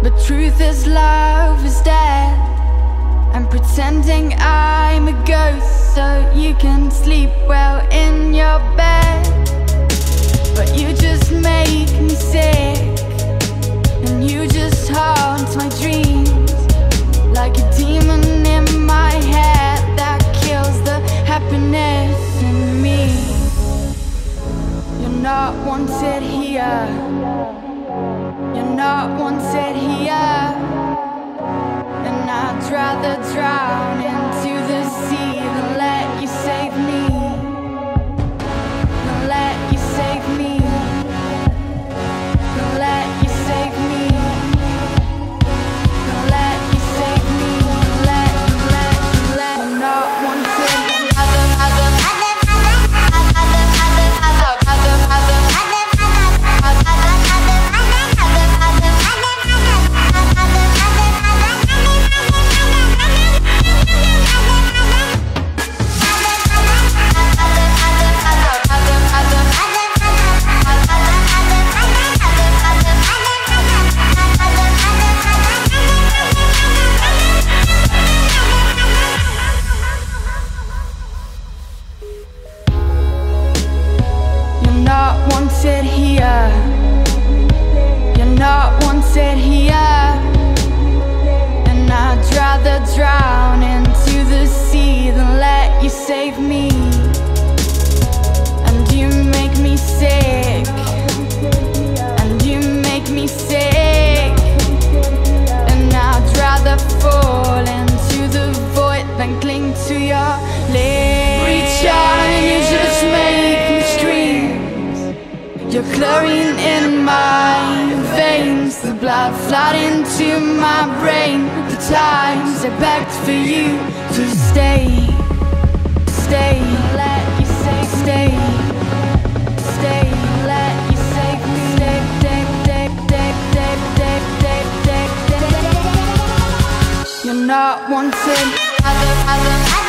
But truth is love is dead. I'm pretending I'm a ghost so you can sleep well in your bed. But you just make me sick, and you just haunt my dreams like a demon in my head that kills the happiness in me. You're not wanted here. You're not wanted here. And I'd rather drown into the sea than let you save me. Than let you save me. Than let you save me. Than let you save me. Let you're not wanted. Wanted here. You're not wanted here. And I'd rather drown into the sea than let you save me. And you make me sick. And you make me sick. And I'd rather fall into the void than cling to your lips. Reach out and you just make me scream. Your chlorine in my veins, the blood flooding to my brain. The times I begged for you to stay, stay, let you say stay, stay, let you save me. Stay, stay, stay, stay, stay, stay, stay, stay, stay. You're not wanted.